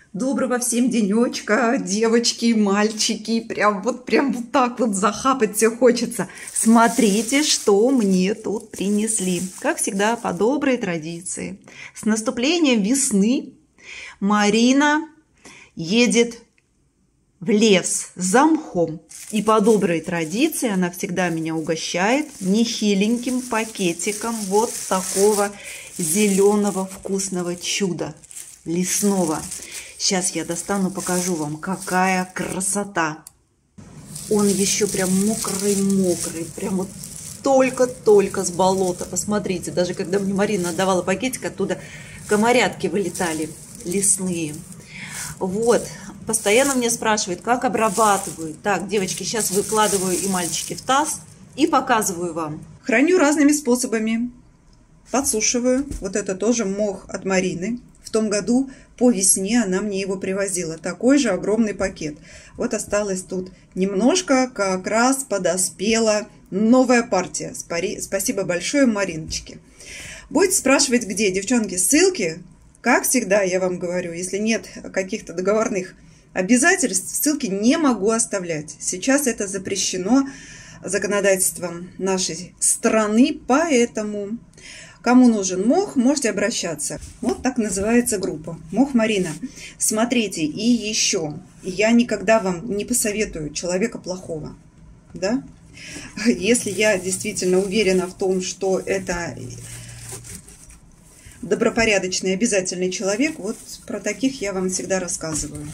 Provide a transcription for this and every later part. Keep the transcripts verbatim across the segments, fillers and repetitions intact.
Доброго всем денечка, девочки и мальчики. Прям вот, прям вот так вот захапать все хочется. Смотрите, что мне тут принесли. Как всегда, по доброй традиции. С наступлением весны Марина едет в лес за мхом. И по доброй традиции она всегда меня угощает нехиленьким пакетиком вот такого зеленого вкусного чуда лесного. Сейчас я достану, покажу вам, какая красота. Он еще прям мокрый-мокрый, прям вот только-только с болота. Посмотрите, даже когда мне Марина отдавала пакетик, оттуда комарятки вылетали лесные. Вот, постоянно мне спрашивают, как обрабатывают. Так, девочки, сейчас выкладываю и мальчики в таз и показываю вам. Храню разными способами. Подсушиваю. Вот это тоже мох от Марины. В том году по весне она мне его привозила. Такой же огромный пакет. Вот осталось тут немножко, как раз подоспела новая партия. Спасибо большое Мариночке. Будете спрашивать, где, девчонки, ссылки? Как всегда, я вам говорю, если нет каких-то договорных обязательств, ссылки не могу оставлять. Сейчас это запрещено законодательством нашей страны, поэтому... Кому нужен мох, можете обращаться. Вот так называется группа. Мох Марина. Смотрите, и еще. Я никогда вам не посоветую человека плохого. Да? Если я действительно уверена в том, что это добропорядочный, обязательный человек, вот про таких я вам всегда рассказываю.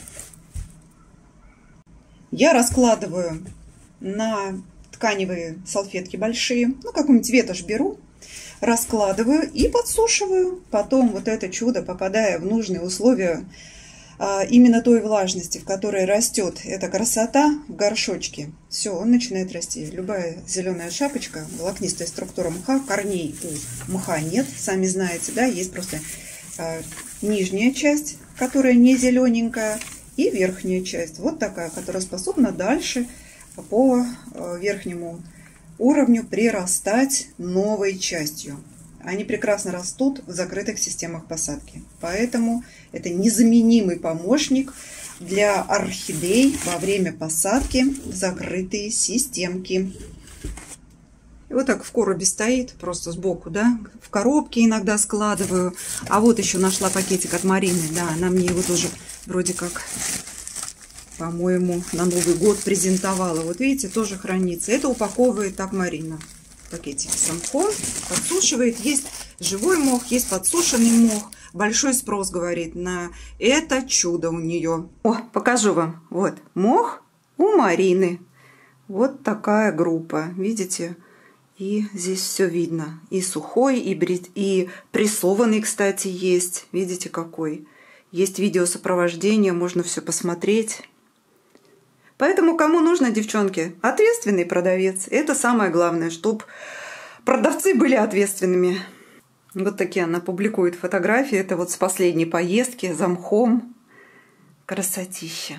Я раскладываю на тканевые салфетки большие. Ну, какую-нибудь ветошь беру. Раскладываю и подсушиваю. Потом вот это чудо, попадая в нужные условия именно той влажности, в которой растет эта красота в горшочке, все, он начинает расти. Любая зеленая шапочка, волокнистая структура мха, корней у мха нет, сами знаете, да, есть просто нижняя часть, которая не зелененькая, и верхняя часть, вот такая, которая способна дальше по верхнему уровню прирастать новой частью. Они прекрасно растут в закрытых системах посадки. Поэтому это незаменимый помощник для орхидей во время посадки в закрытые системки. И вот так в коробе стоит, просто сбоку, да. В коробке иногда складываю. А вот еще нашла пакетик от Марины. Да, она мне его тоже вроде как... по-моему, на Новый год презентовала. Вот видите, тоже хранится. Это упаковывает так Марина. Пакетики с мхом, подсушивает. Есть живой мох, есть подсушенный мох. Большой спрос, говорит, на это чудо у нее. О, покажу вам. Вот, мох у Марины. Вот такая группа. Видите? И здесь все видно. И сухой, и, брит... и прессованный, кстати, есть. Видите, какой? Есть видеосопровождение, можно все посмотреть. Поэтому кому нужно, девчонки, ответственный продавец. Это самое главное, чтобы продавцы были ответственными. Вот такие она публикует фотографии. Это вот с последней поездки за мхом. Красотища.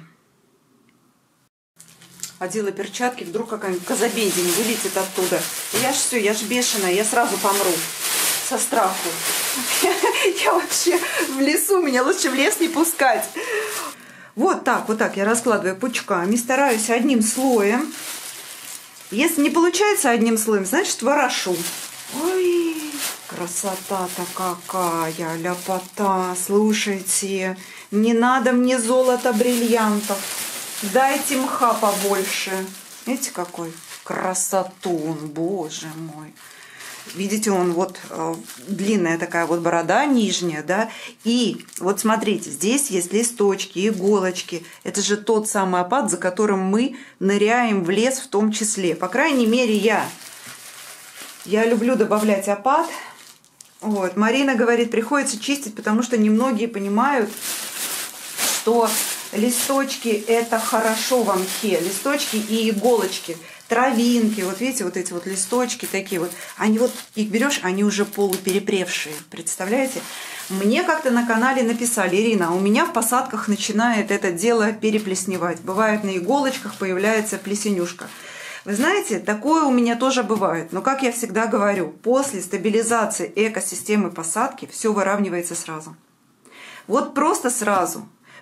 Одела перчатки, вдруг какая-нибудь козабендень вылетит оттуда. Я ж все, я ж бешеная, я сразу помру со страху. Я вообще в лесу, меня лучше в лес не пускать. Вот так, вот так я раскладываю пучками, стараюсь одним слоем. Если не получается одним слоем, значит ворошу. Ой, красота-то какая, ляпота. Слушайте, не надо мне золота, бриллиантов. Дайте мха побольше. Видите, какой красотун, боже мой. Видите, он вот э, длинная такая вот борода нижняя, да, и вот смотрите, здесь есть листочки, иголочки. Это же тот самый опад, за которым мы ныряем в лес в том числе. По крайней мере, я. Я люблю добавлять опад. Вот. Марина говорит, приходится чистить, потому что немногие понимают, что листочки это хорошо в мхе. Листочки и иголочки. Травинки, вот видите, вот эти вот листочки такие вот, они вот, их берешь, они уже полуперепревшие, представляете? Мне как-то на канале написали, Ирина, у меня в посадках начинает это дело переплесневать. Бывает на иголочках появляется плесенюшка. Вы знаете, такое у меня тоже бывает. Но, как я всегда говорю, после стабилизации экосистемы посадки все выравнивается сразу. Вот просто сразу.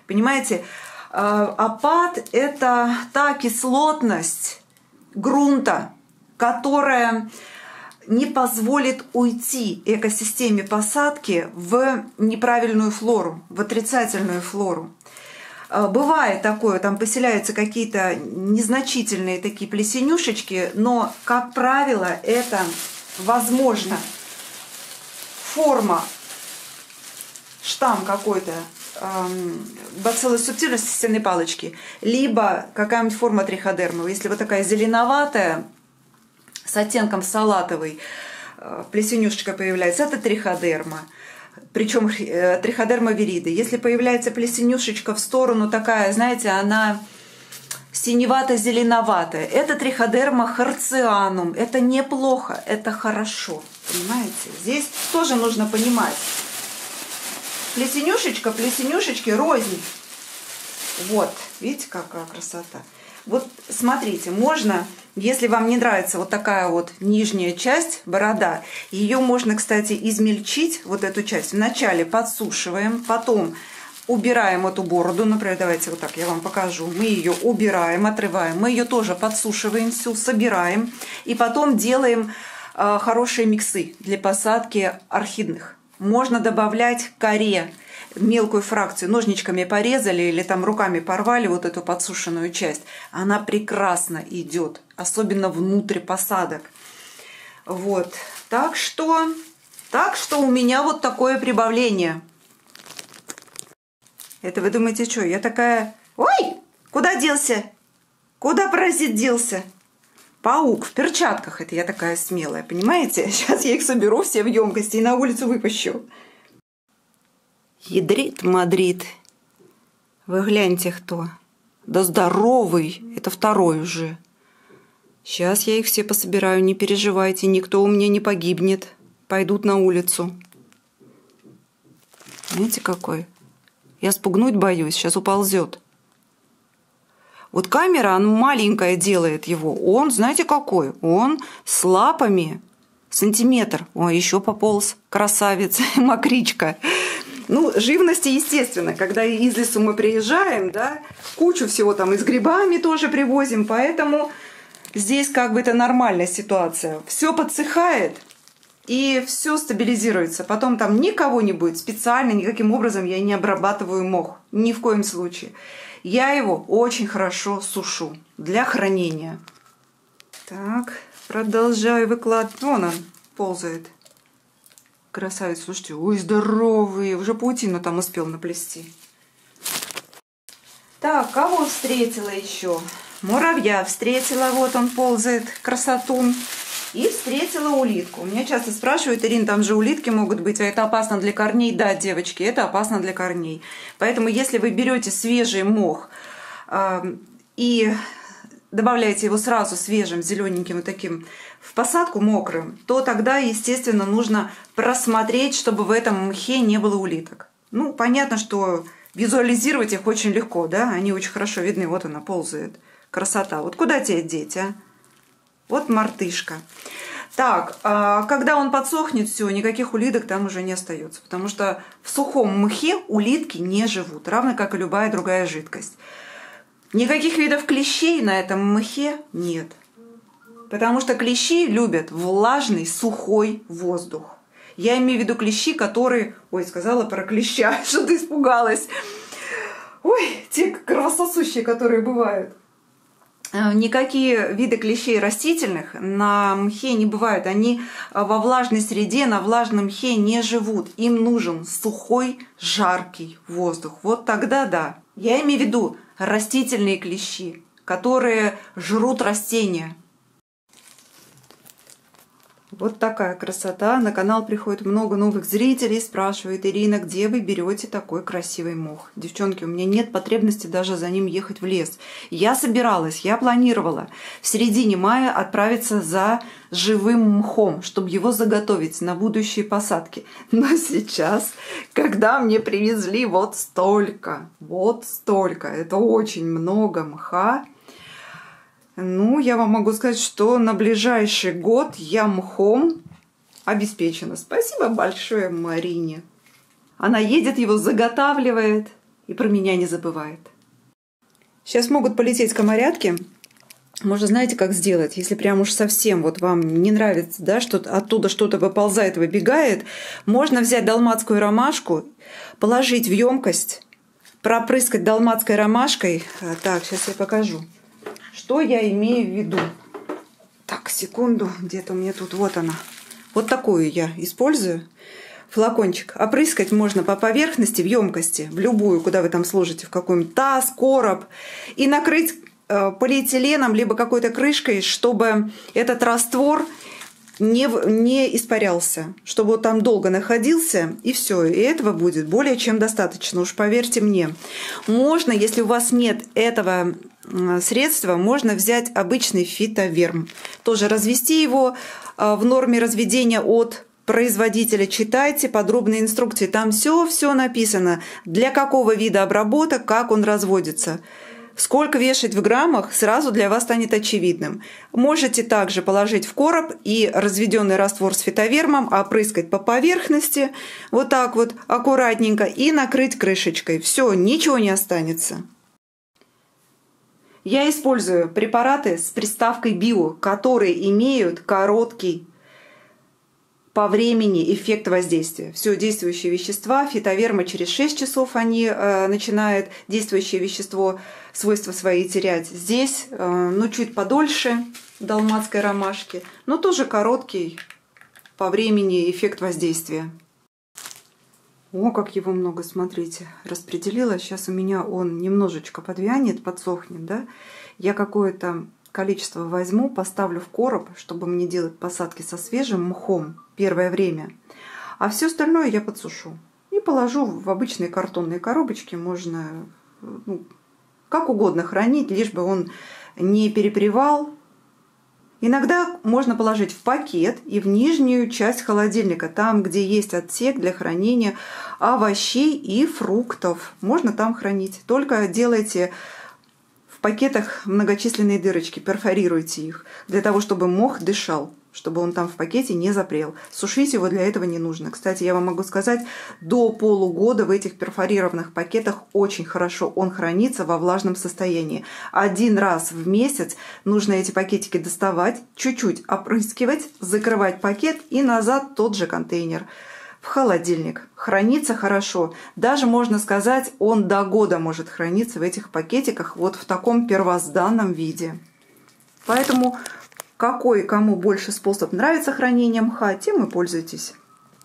Понимаете, опад – это та кислотность грунта, которая не позволит уйти экосистеме посадки в неправильную флору, в отрицательную флору. Бывает такое, там поселяются какие-то незначительные такие плесенюшечки, но, как правило, это возможно форма, штамм какой-то, бациллус субтилус стенной палочки, либо какая-нибудь форма триходермы. Если вот такая зеленоватая, с оттенком салатовый, плесенюшечка появляется, это триходерма. Причем триходерма вириды. Если появляется плесенюшечка в сторону такая, знаете, она синевато-зеленоватая, это триходерма харцианум. Это неплохо, это хорошо. Понимаете? Здесь тоже нужно понимать. Плесенюшечка, плесенюшечки рознь. Вот, видите, какая красота. Вот смотрите, можно, если вам не нравится вот такая вот нижняя часть, борода, ее можно, кстати, измельчить, вот эту часть. Вначале подсушиваем, потом убираем эту бороду. Например, давайте вот так я вам покажу. Мы ее убираем, отрываем. Мы ее тоже подсушиваем всю, собираем. И потом делаем э, хорошие миксы для посадки орхидных. Можно добавлять коре, мелкую фракцию, ножничками порезали или там руками порвали вот эту подсушенную часть. Она прекрасно идет, особенно внутрь посадок. Вот, так что, так что у меня вот такое прибавление. Это вы думаете, что, я такая... Ой, куда делся? Куда паразит делся? Паук в перчатках. Это я такая смелая, понимаете? Сейчас я их соберу все в емкости и на улицу выпущу. Ядрит Мадрид. Вы гляньте, кто. Да здоровый. Это второй уже. Сейчас я их все пособираю, не переживайте. Никто у меня не погибнет. Пойдут на улицу. Знаете, какой? Я спугнуть боюсь. Сейчас уползет. Вот камера, она маленькая делает его. Он, знаете, какой? Он с лапами сантиметр. Ой, еще пополз. Красавец, мокричка. Ну, живности, естественно. Когда из лесу мы приезжаем, да, кучу всего там и с грибами тоже привозим. Поэтому здесь как бы это нормальная ситуация. Все подсыхает и все стабилизируется. Потом там никого не будет. Специально никаким образом я не обрабатываю мох. Ни в коем случае. Я его очень хорошо сушу для хранения. Так, продолжаю выкладывать. Вон он ползает. Красавец, слушайте, ой, здоровый. Уже паутину там успел наплести. Так, кого встретила еще? Муравья встретила, вот он ползает, красотун. И встретила улитку. У меня часто спрашивают: Ирина, там же улитки могут быть, а это опасно для корней? Да, девочки, это опасно для корней. Поэтому если вы берете свежий мох э, и добавляете его сразу свежим, зелененьким вот таким в посадку мокрым, то тогда, естественно, нужно просмотреть, чтобы в этом мхе не было улиток. Ну, понятно, что визуализировать их очень легко, да, они очень хорошо видны. Вот она ползает. Красота. Вот куда тебя деть, а? Вот мартышка. Так, когда он подсохнет, все, никаких улиток там уже не остается. Потому что в сухом мхе улитки не живут, равно как и любая другая жидкость. Никаких видов клещей на этом мхе нет. Потому что клещи любят влажный, сухой воздух. Я имею в виду клещи, которые... Ой, сказала про клеща, что-то испугалась. Ой, те кровососущие, которые бывают. Никакие виды клещей растительных на мхе не бывают. Они во влажной среде, на влажном мхе не живут. Им нужен сухой, жаркий воздух. Вот тогда да. Я имею в виду растительные клещи, которые жрут растения. Вот такая красота. На канал приходит много новых зрителей, спрашивают: Ирина, где вы берете такой красивый мох? Девчонки, у меня нет потребности даже за ним ехать в лес. Я собиралась, я планировала в середине мая отправиться за живым мхом, чтобы его заготовить на будущие посадки. Но сейчас, когда мне привезли вот столько, вот столько, это очень много мха, ну, я вам могу сказать, что на ближайший год я мхом обеспечена. Спасибо большое Марине. Она едет, его заготавливает. и про меня не забывает. Сейчас могут полететь комарятки. Можно, знаете, как сделать? Если прям уж совсем вот вам не нравится, да, что оттуда что-то выползает, выбегает, можно взять далматскую ромашку, положить в емкость, пропрыскать далматской ромашкой. Так, сейчас я покажу, что я имею в виду. Так, секунду, где-то у меня тут, вот она. Вот такую я использую. Флакончик. Опрыскать можно по поверхности в емкости, в любую, куда вы там сложите, в какой-нибудь таз, короб, и накрыть полиэтиленом, либо какой-то крышкой, чтобы этот раствор не, не испарялся, чтобы он там долго находился, и все, и этого будет более чем достаточно, уж поверьте мне. Можно, если у вас нет этого средства, можно взять обычный фитоверм, тоже развести его в норме разведения от производителя. Читайте подробные инструкции, там все-все написано, для какого вида обработок, как он разводится. Сколько вешать в граммах, сразу для вас станет очевидным. Можете также положить в короб и разведенный раствор с фитовермом опрыскать по поверхности, вот так вот аккуратненько, и накрыть крышечкой. Все, ничего не останется. Я использую препараты с приставкой био, которые имеют короткий по времени эффект воздействия. Все действующие вещества, фитоверма через шесть часов они э, начинают действующее вещество, свойства свои терять. Здесь, э, ну, чуть подольше далматской ромашки, но тоже короткий по времени эффект воздействия. О, как его много, смотрите, распределила. Сейчас у меня он немножечко подвянет, подсохнет, да. Я какое-то количество возьму, поставлю в короб, чтобы мне делать посадки со свежим мхом первое время. А все остальное я подсушу. И положу в обычные картонные коробочки. Можно, ну, как угодно хранить, лишь бы он не перепревал. Иногда можно положить в пакет и в нижнюю часть холодильника, там, где есть отсек для хранения овощей и фруктов. Можно там хранить. Только делайте в пакетах многочисленные дырочки, перфорируйте их, для того, чтобы мох дышал, чтобы он там в пакете не запрел. Сушить его для этого не нужно. Кстати, я вам могу сказать, до полугода в этих перфорированных пакетах очень хорошо он хранится во влажном состоянии. Один раз в месяц нужно эти пакетики доставать, чуть-чуть опрыскивать, закрывать пакет и назад тот же контейнер в холодильник. Хранится хорошо. Даже, можно сказать, он до года может храниться в этих пакетиках вот в таком первозданном виде. Поэтому какой кому больше способ нравится хранения мха, тем и пользуйтесь.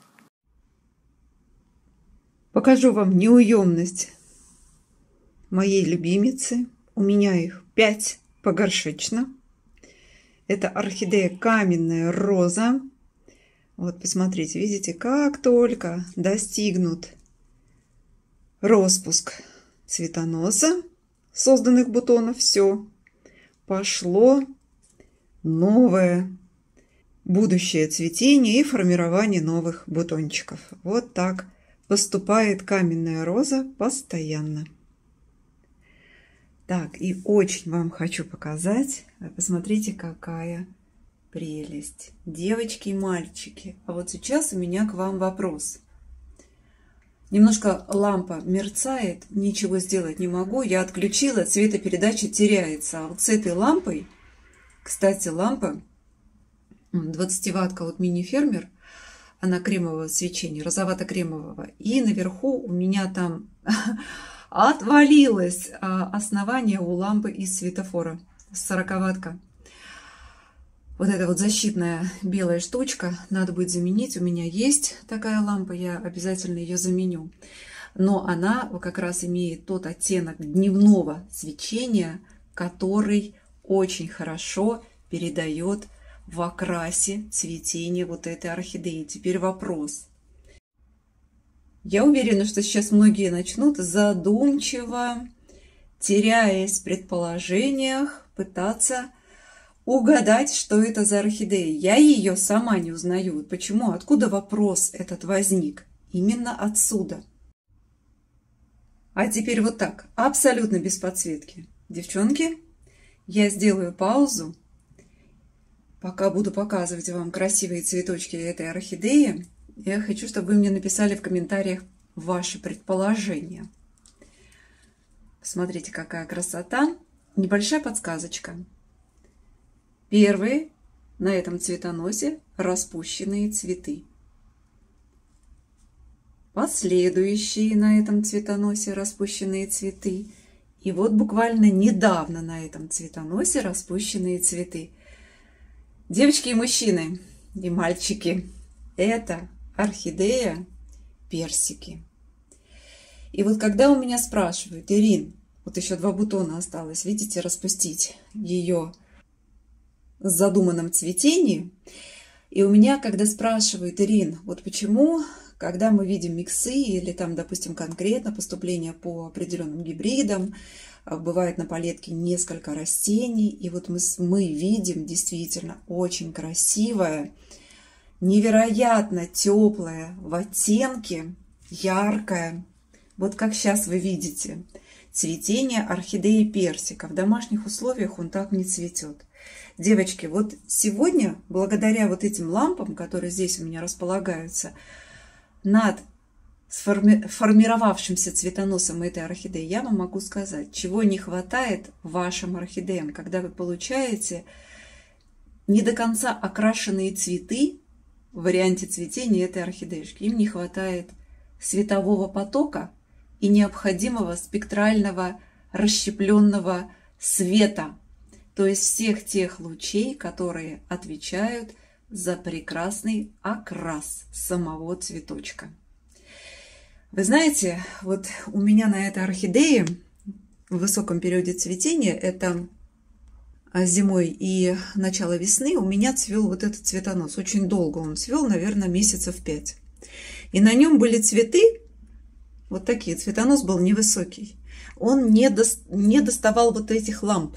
Покажу вам неуемность моей любимицы. У меня их пять погоршечно. Это орхидея каменная роза. Вот посмотрите, видите, как только достигнут распуск цветоноса, созданных бутонов, все, пошло новое будущее цветение и формирование новых бутончиков. Вот так поступает каменная роза постоянно. Так, и очень вам хочу показать. Посмотрите, какая прелесть. Девочки и мальчики. А вот сейчас у меня к вам вопрос. Немножко лампа мерцает, ничего сделать не могу. Я отключила, цветопередача теряется. А вот с этой лампой, кстати, лампа двадцативаттка от мини-фермер, она кремового свечения, розовато-кремового. И наверху у меня там отвалилось основание у лампы из светофора, сороковаттка. Вот эта вот защитная белая штучка надо будет заменить. У меня есть такая лампа, я обязательно ее заменю. Но она как раз имеет тот оттенок дневного свечения, который очень хорошо передает в окрасе цветение вот этой орхидеи. Теперь вопрос. Я уверена, что сейчас многие начнут задумчиво, теряясь в предположениях, пытаться угадать, что это за орхидея. Я ее сама не узнаю. Почему? Откуда вопрос этот возник? Именно отсюда. А теперь вот так, абсолютно без подсветки. Девчонки, я сделаю паузу. Пока буду показывать вам красивые цветочки этой орхидеи, я хочу, чтобы вы мне написали в комментариях ваши предположения. Смотрите, какая красота. Небольшая подсказочка. Первые на этом цветоносе распущенные цветы. Последующие на этом цветоносе распущенные цветы. И вот буквально недавно на этом цветоносе распущенные цветы. Девочки и мужчины, и мальчики, это орхидея персики. И вот когда у меня спрашивают: Ирин, вот еще два бутона осталось, видите, распустить ее с задуманном цветении. И у меня, когда спрашивают: Ирин, вот почему, когда мы видим миксы или там, допустим, конкретно поступление по определенным гибридам, бывает на палетке несколько растений, и вот мы, мы видим действительно очень красивое, невероятно теплое в оттенке, яркое, вот как сейчас вы видите, цветение орхидеи персика. В домашних условиях он так не цветет. Девочки, вот сегодня, благодаря вот этим лампам, которые здесь у меня располагаются, над сформи- формировавшимся цветоносом этой орхидеи, я вам могу сказать, чего не хватает вашим орхидеям, когда вы получаете не до конца окрашенные цветы в варианте цветения этой орхидеюшки. Им не хватает светового потока и необходимого спектрального расщепленного света, то есть всех тех лучей, которые отвечают за прекрасный окрас самого цветочка. Вы знаете, вот у меня на этой орхидее в высоком периоде цветения, это зимой и начало весны, у меня цвел вот этот цветонос. Очень долго он цвел, наверное, месяцев пять. И на нем были цветы, вот такие, цветонос был невысокий. Он не, до, не доставал вот этих ламп.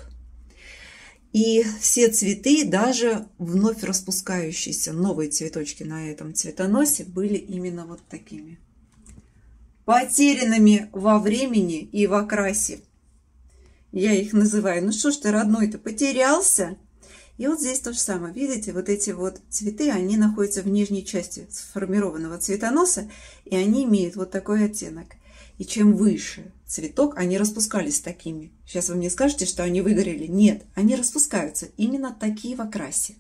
И все цветы, даже вновь распускающиеся новые цветочки на этом цветоносе, были именно вот такими. Потерянными во времени и в окрасе. Я их называю: ну что ж ты, родной-то, потерялся? И вот здесь то же самое. Видите, вот эти вот цветы, они находятся в нижней части сформированного цветоноса, и они имеют вот такой оттенок. И чем выше цветок, они распускались такими. Сейчас вы мне скажете, что они выгорели. Нет, они распускаются именно такие в окрасе.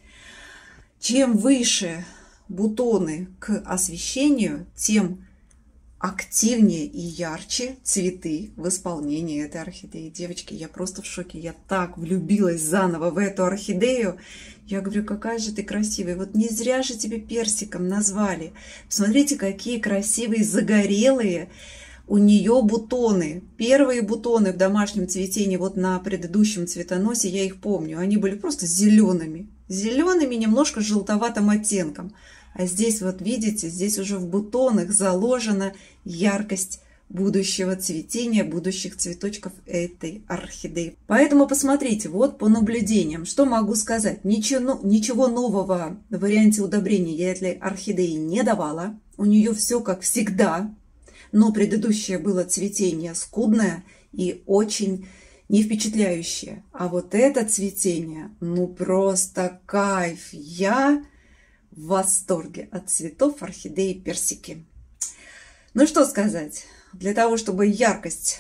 Чем выше бутоны к освещению, тем активнее и ярче цветы в исполнении этой орхидеи. Девочки, я просто в шоке. Я так влюбилась заново в эту орхидею. Я говорю, какая же ты красивая. Вот не зря же тебе персиком назвали. Посмотрите, какие красивые, загорелые у нее бутоны. Первые бутоны в домашнем цветении, вот на предыдущем цветоносе, я их помню. Они были просто зелеными. Зелеными, немножко желтоватым оттенком. А здесь, вот видите, здесь уже в бутонах заложена яркость будущего цветения, будущих цветочков этой орхидеи. Поэтому посмотрите, вот по наблюдениям, что могу сказать. Ничего, ничего нового в варианте удобрения я этой орхидеи не давала. У нее все как всегда. Но предыдущее было цветение скудное и очень не впечатляющее. А вот это цветение, ну просто кайф. Я в восторге от цветов орхидеи персики. Ну что сказать, для того, чтобы яркость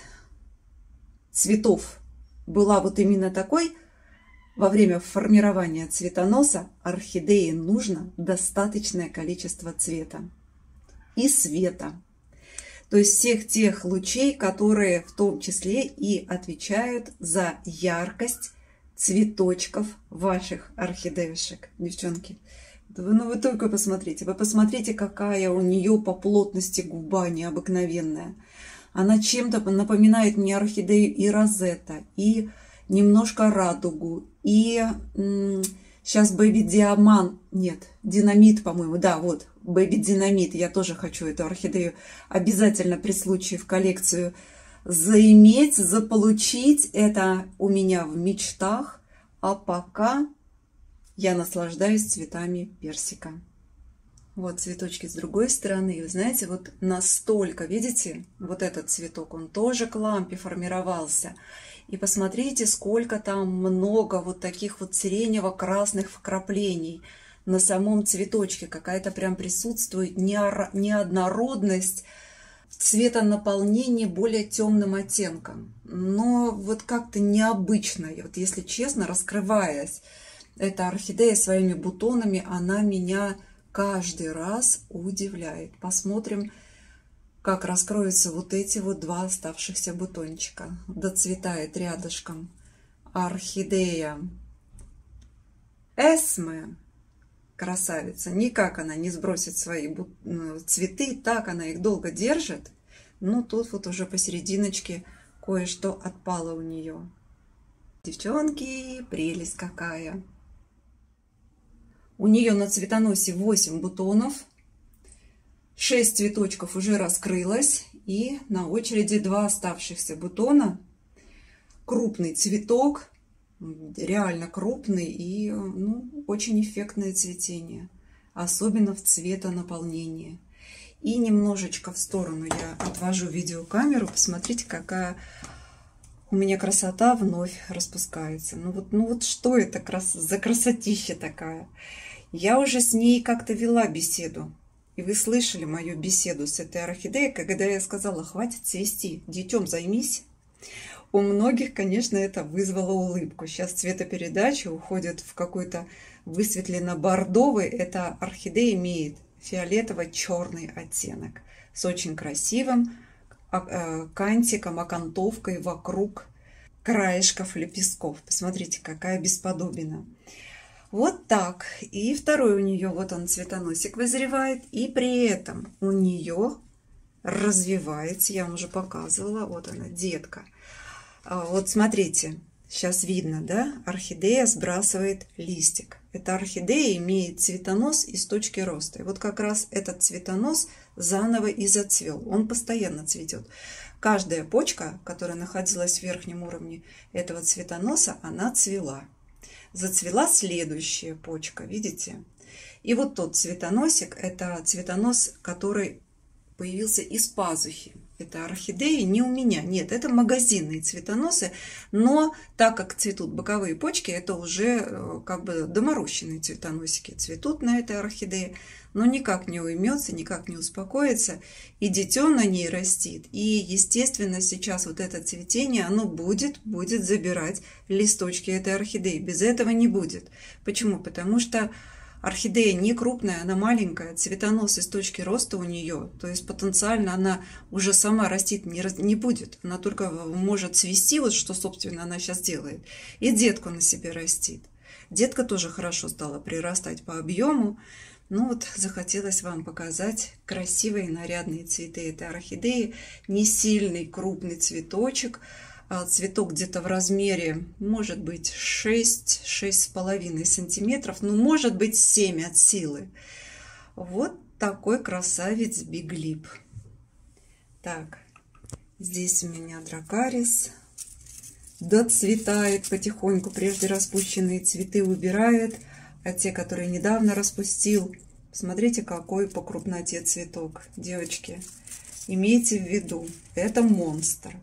цветов была вот именно такой, во время формирования цветоноса орхидеи нужно достаточное количество цвета и света. То есть всех тех лучей, которые в том числе и отвечают за яркость цветочков ваших орхидеюшек, девчонки. Вы, ну вы только посмотрите, вы посмотрите, какая у нее по плотности губа необыкновенная. Она чем-то напоминает мне орхидею и розетта, и немножко радугу, и м, сейчас бэби диамант, нет, динамит, по-моему, да, вот, бэби динамит. Я тоже хочу эту орхидею обязательно при случае в коллекцию заиметь, заполучить. Это у меня в мечтах, а пока я наслаждаюсь цветами персика. Вот цветочки с другой стороны. И вы знаете, вот настолько, видите, вот этот цветок, он тоже к лампе формировался. И посмотрите, сколько там много вот таких вот сиренево-красных вкраплений на самом цветочке. Какая-то прям присутствует неоднородность цветонаполнение более темным оттенком. Но вот как-то необычно, вот если честно, раскрываясь, эта орхидея своими бутонами, она меня каждый раз удивляет. Посмотрим, как раскроются вот эти вот два оставшихся бутончика. Доцветает рядышком орхидея Эсме. Красавица. Никак она не сбросит свои цветы, так она их долго держит. Но тут вот уже посерединочке кое-что отпало у нее. Девчонки, прелесть какая! У нее на цветоносе восемь бутонов, шесть цветочков уже раскрылось, и на очереди два оставшихся бутона. Крупный цветок, реально крупный и ну, очень эффектное цветение, особенно в цветонаполнении. И немножечко в сторону я отвожу видеокамеру, посмотрите, какая у меня красота вновь распускается. Ну вот, ну вот что это крас... за красотища такая? Я уже с ней как-то вела беседу. И вы слышали мою беседу с этой орхидеей, когда я сказала: хватит цвести, детем займись. У многих, конечно, это вызвало улыбку. Сейчас цветопередача уходит в какой-то высветленно-бордовый. Эта орхидея имеет фиолетово-черный оттенок с очень красивым кантиком, окантовкой вокруг краешков лепестков. Посмотрите, какая бесподобина. Вот так. И второй у нее, вот он, цветоносик вызревает. И при этом у нее развивается, я вам уже показывала, вот она, детка. Вот смотрите, сейчас видно, да, орхидея сбрасывает листик. Эта орхидея имеет цветонос из точки роста. И вот как раз этот цветонос заново и зацвел. Он постоянно цветет. Каждая почка, которая находилась в верхнем уровне этого цветоноса, она цвела. Зацвела следующая почка, видите? И вот тот цветоносик, это цветонос, который появился из пазухи. Это орхидеи не у меня, нет, это магазинные цветоносы, но так как цветут боковые почки, это уже как бы доморощенные цветоносики цветут на этой орхидее, но никак не уймется, никак не успокоится, и дитё на ней растит. И, естественно, сейчас вот это цветение, оно будет, будет забирать листочки этой орхидеи, без этого не будет. Почему? Потому что орхидея не крупная, она маленькая, цветонос из точки роста у нее, то есть потенциально она уже сама растить не, не будет, она только может цвести, вот что, собственно, она сейчас делает, и детку на себе растит. Детка тоже хорошо стала прирастать по объему, ну вот захотелось вам показать красивые нарядные цветы этой орхидеи, не сильный крупный цветочек, цветок где-то в размере, может быть, шесть-шесть с половиной сантиметров, ну, может быть, семь от силы. Вот такой красавец биглип. Так, здесь у меня дракарис доцветает потихоньку, прежде распущенные цветы убирает, а те, которые недавно распустил, смотрите, какой по крупноте цветок. Девочки, имейте в виду, это монстр.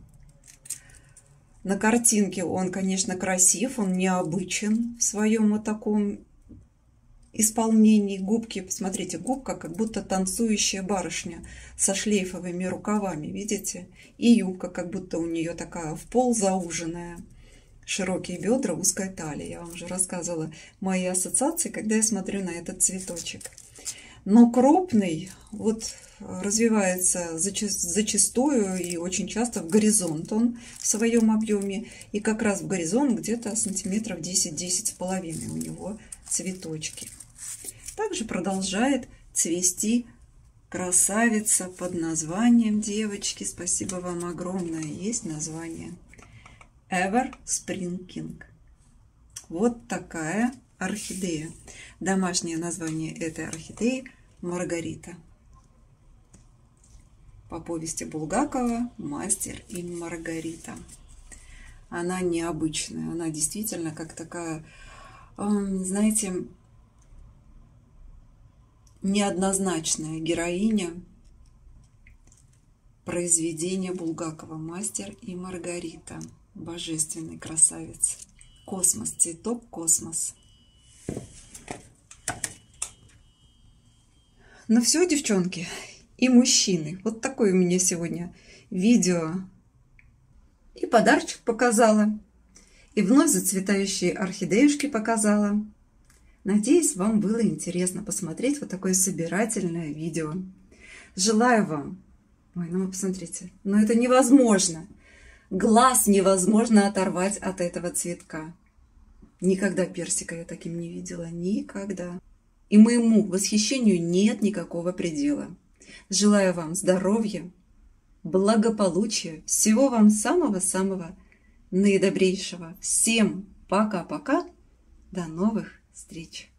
На картинке он, конечно, красив, он необычен в своем вот таком исполнении. Губки, посмотрите, губка как будто танцующая барышня со шлейфовыми рукавами, видите? И юбка как будто у нее такая в пол зауженная. Широкие бедра, узкая талия. Я вам уже рассказывала мои ассоциации, когда я смотрю на этот цветочек. Но крупный, вот развивается зачастую и очень часто в горизонт он в своем объеме. И как раз в горизонт где-то сантиметров десять-десять с половиной у него цветочки. Также продолжает цвести красавица под названием, девочки, спасибо вам огромное, есть название. Ever Spring King. Вот такая орхидея. Домашнее название этой орхидеи Маргарита. По повести Булгакова «Мастер и Маргарита». Она необычная, она действительно как такая, знаете, неоднозначная героиня произведения Булгакова «Мастер и Маргарита». Божественный красавец. Космос, цветок космос. Ну все, девчонки, и мужчины. Вот такое у меня сегодня видео. И подарочек показала. И вновь зацветающие орхидеюшки показала. Надеюсь, вам было интересно посмотреть вот такое собирательное видео. Желаю вам... Ой, ну вы посмотрите, ну это невозможно. Глаз невозможно оторвать от этого цветка. Никогда персика я таким не видела, никогда. И моему восхищению нет никакого предела. Желаю вам здоровья, благополучия, всего вам самого-самого наидобрейшего. Всем пока-пока, до новых встреч!